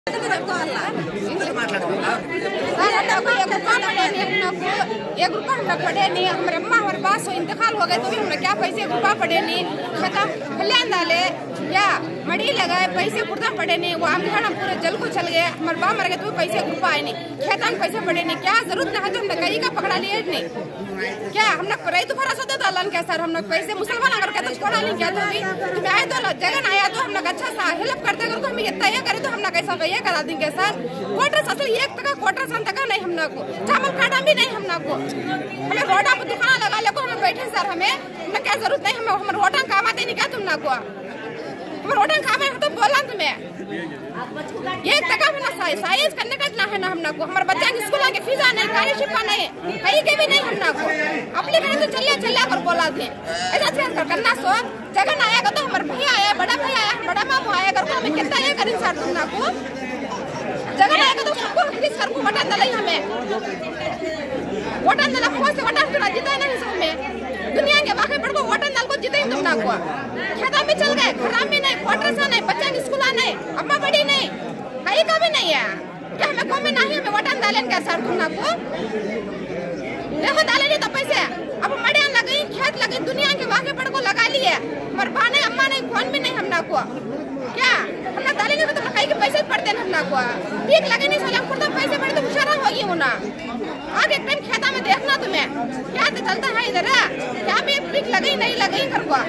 एक रुपया हम पड़े नहीं, हमारे अम्मा हमारे पास इंतकाल हो गए तो भी हमने क्या पैसे रुपया पड़े नहीं, खत्म कल्याण डाले या मड़ी लगाए पैसे कुर्ता पड़े नहीं, वो हम पूरे जल को चल गए, हमारे बाप मर गए तो भी पैसे रुपया आए नहीं, खेतन पैसे पड़े नहीं, क्या जरूरत नहीं है तो हमने कहीं का पकड़ा लिए नहीं, क्या हमने रही तो भरोसा तो डालन क्या सर, हमने पैसे मुसलमान अगर कहते छोड़ा नहीं क्या तो भी तुम्हें आए तो जगन आया तो हमने अच्छा सा हेल्प करते अगर हमें ये तय करे तो हमने कैसा ये करा देंगे सर, क्वार्टर असल 1 टका क्वार्टर सन तक नहीं हमने को, चावल काटा भी नहीं हमने को, हमें रोडा पर दुकान लगा ले को हम बैठे सर, हमें क्या जरूरत नहीं, हमें हमारे रोडा काम आते नहीं क्या तुमने को, हमारे रोडा काम है तो बोला तुम्हें 1 टका में ना साइज करने का है ना हमने को, हमारे बच्चे की स्कूल के फीस नहीं, स्कॉलरशिप नहीं, कहीं के भी नहीं हमने को, अपने मैंने तो चलिए कर बोला थे ऐसा चेंज करना सो जगन आएगा तो हमारे भैया आया, बड़ा भैया आया, बड़ा मामू आया कर हमें कितना ये करें सर तुमने को, जगन आएगा तो सबको सर को वोट डाला ही हमें, वोट डाला कौन से वोट डाला जीता नहीं सब में, दुनिया के वाकई पर को वोट डाल को जीते ही तुमने को, खेता में चल गए, खराब में नहीं, क्वार्टर सा नहीं, बच्चा की स्कूल नहीं, अम्मा बड़ी नहीं, कहीं का भी नहीं है, क्या हमें कौन में नहीं हमें वोट डालें क्या सर तुमने को, देखो डाले नहीं तो पैसे, अब मड़ियाँ लगी, खेत लगी, दुनिया के वाकई पर को लगा लिए, हमारे बा नहीं, अम्मा नहीं, कौन भी नहीं हमने को, क्या हमने डाले नहीं तो कहीं के पैसे पड़ते हैं हमने को, ठीक लगे नहीं सोचा खुद पैसे पड़े तो मुशारा होगी वो ना, आगे टाइम खेता में देखना तुम्हें, क्या तो चलता है इधर, क्या भी ठीक लगे नहीं लगे कर को,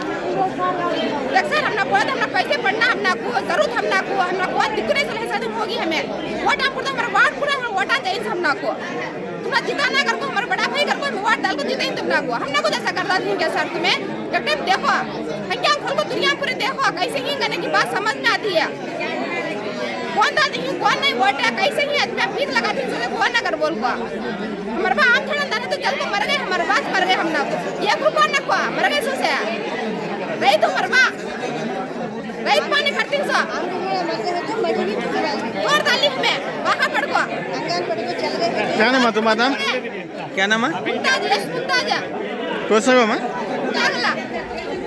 सर हमने बोला हमने पैसे पढ़ना हमने को जरूरत हमने को दिक्कतें से होगी हमें, वोटा पूरा हमारा वार्ड पूरा वोटा चाहिए हमने को, तुम्हारा जिताना कर को हमारे बड़ा भाई कर को वोट डाल को जीते तुमने को, हमने को जैसा करना नहीं क्या सर तुम्हें, जब टाइम देखो क्या खोल को दुनिया पूरे देखो कैसे ही करने की बात समझ में आती है, कौन डालती हूँ कौन नहीं वोट है कैसे ही मैं भीख लगाती हूँ कौन ना कर बोल को, हमारे पास आम खाना दाने तो जल को मर गए, हमारे पास मर गए हमने को, ये ग्रुप न को मर गए सोचे रही तो मरवा रही पानी करती सो और डाली हमें वहाँ पड़ को क्या नाम है तुम्हारा, क्या नाम है, मुमताज कौन सा